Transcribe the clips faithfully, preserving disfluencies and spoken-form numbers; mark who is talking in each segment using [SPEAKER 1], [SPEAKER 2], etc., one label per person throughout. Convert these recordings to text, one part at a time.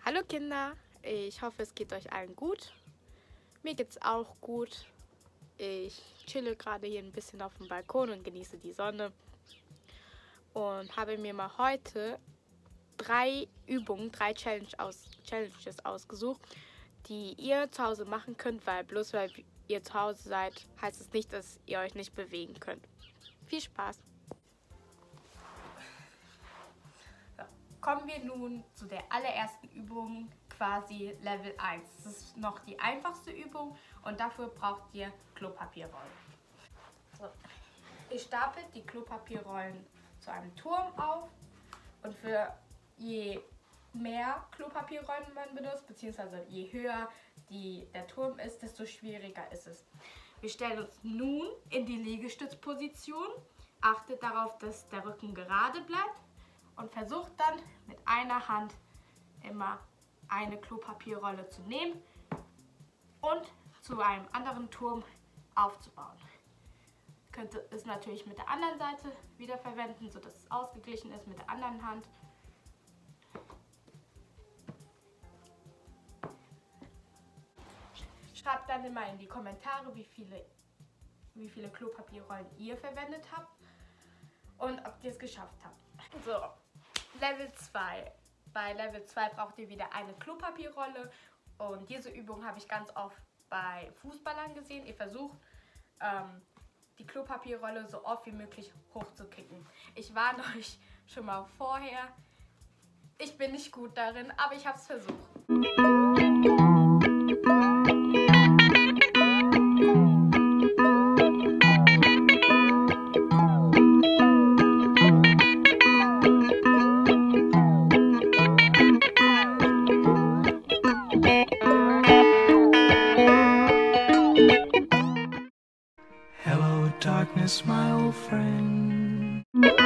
[SPEAKER 1] Hallo Kinder, ich hoffe es geht euch allen gut. Mir geht's auch gut. Ich chille gerade hier ein bisschen auf dem Balkon und genieße die Sonne. Und habe mir mal heute drei Übungen, drei Challenge aus, Challenges ausgesucht, die ihr zu Hause machen könnt, weil bloß weil ihr zu Hause seid, heißt es nicht, dass ihr euch nicht bewegen könnt. Viel Spaß! So, kommen wir nun zu der allerersten Übung, quasi Level eins. Das ist noch die einfachste Übung und dafür braucht ihr Klopapierrollen. So. Ihr stapelt die Klopapierrollen zu einem Turm auf und für je mehr Klopapierrollen man benutzt, beziehungsweise je höher die, der Turm ist, desto schwieriger ist es. Wir stellen uns nun in die Liegestützposition, achtet darauf, dass der Rücken gerade bleibt und versucht dann mit einer Hand immer eine Klopapierrolle zu nehmen und zu einem anderen Turm aufzubauen. Könnt ihr es natürlich mit der anderen Seite wieder verwenden, sodass es ausgeglichen ist mit der anderen Hand. Schreibt dann immer in die Kommentare, wie viele, wie viele Klopapierrollen ihr verwendet habt und ob ihr es geschafft habt. So, Level zwei. Bei Level zwei braucht ihr wieder eine Klopapierrolle und diese Übung habe ich ganz oft bei Fußballern gesehen. Ihr versucht, ähm, die Klopapierrolle so oft wie möglich hochzukicken. Ich warne euch schon mal vorher, ich bin nicht gut darin, aber ich habe es versucht.
[SPEAKER 2] Hello, darkness, my old friend.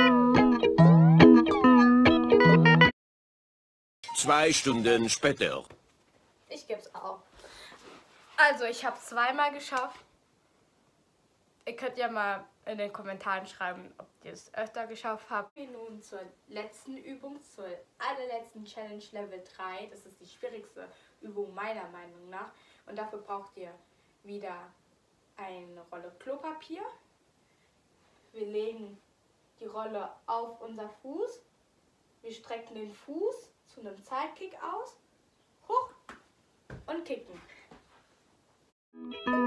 [SPEAKER 3] Zwei Stunden später.
[SPEAKER 1] Ich gebe es auf. Also, ich habe es zweimal geschafft. Ihr könnt ja mal in den Kommentaren schreiben, ob ihr es öfter geschafft habt. Wir nun zur letzten Übung, zur allerletzten Challenge Level drei. Das ist die schwierigste Übung meiner Meinung nach. Und dafür braucht ihr wieder eine Rolle Klopapier. Wir legen die Rolle auf unser Fuß. Wir strecken den Fuß zu einem Sidekick aus, hoch und kicken.